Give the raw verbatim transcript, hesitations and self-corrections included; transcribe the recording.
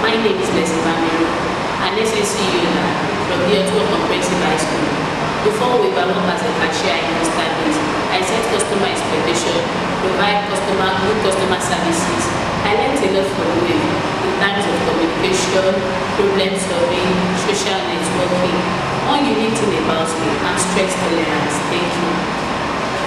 My name is Leslie Bamiru, an S S C user from the Ottawa Comprehensive High School. Before we work as a cashier in Starbase, I set customer expectation, provide customer good customer services. I learned a lot from Wave in terms of communication, problem solving, social networking. All unique thing about me and stress tolerance. Thank you.